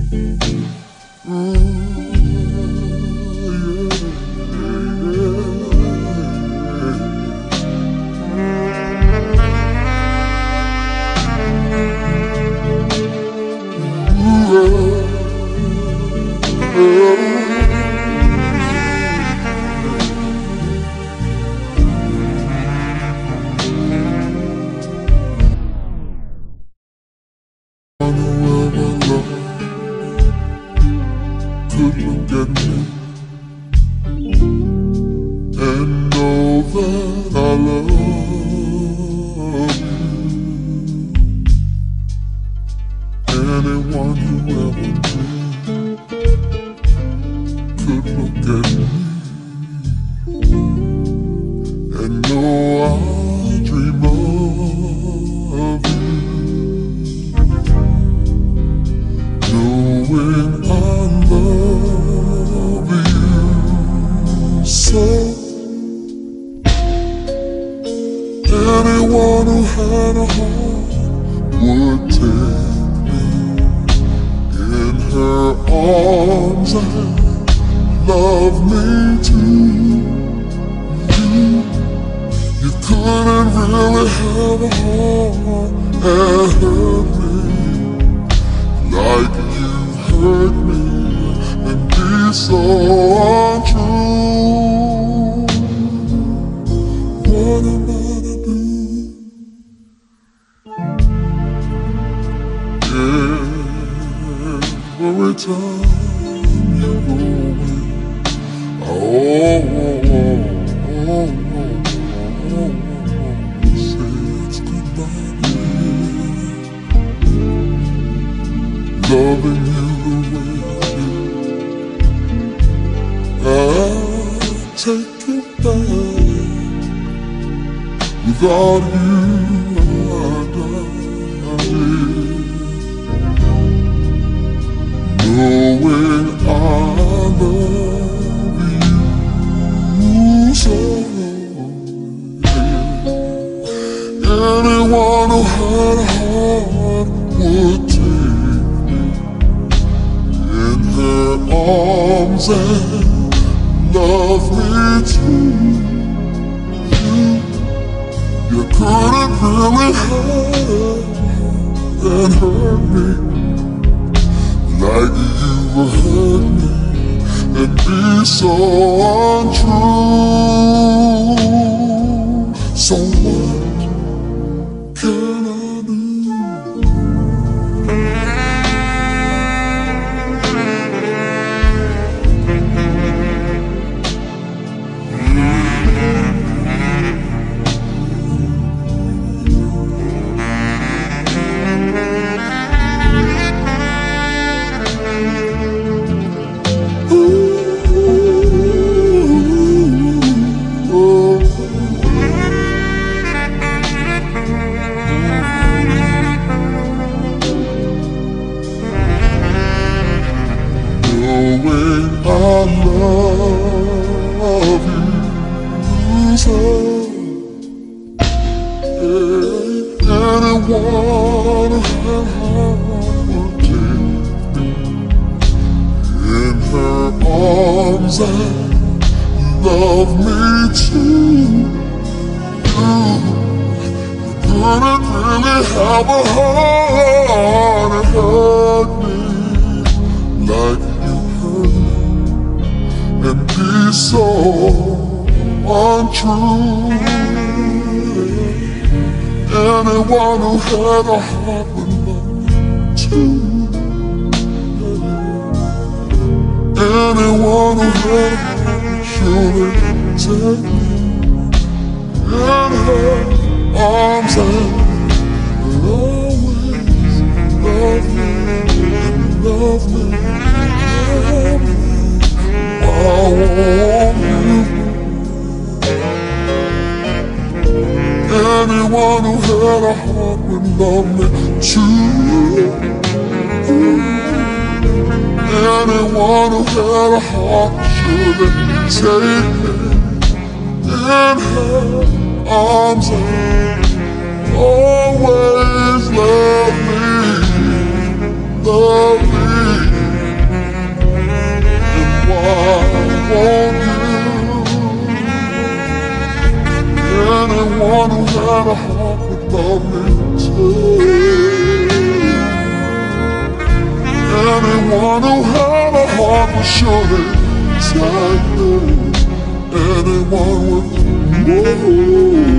Could look at me and know that I love you. Anyone who ever did could look at me and know I dream of you. Knowing I love you so. Anyone who had a heart would take me in her arms and love me too. You couldn't really have a heart and hurt me like you hurt me and be so untrue. What am I to do? Every time you go away, say it's goodbye. Loving you the way I'll take you back. Without you I'd die. Knowing I love you so. Anyone who had a heart would take me in her arms and love me too. You couldn't really hurt and hurt me like you hurt me and be so untrue. So what can I do? Knowing I love you so. Anyone who had heart would take me in her arms and love me too. You couldn't really have a heart and hurt me like and be so untrue. Anyone who had a heart would love me too. Anyone who had a heart would surely take me in her arms and always love me and love me. I want you. Anyone who had a heart would love me too. Anyone who had a heart should take me in her arms and always love me, love me. Anyone who had a heart would love me too. Anyone who had a heart would surely take me. Anyone would move.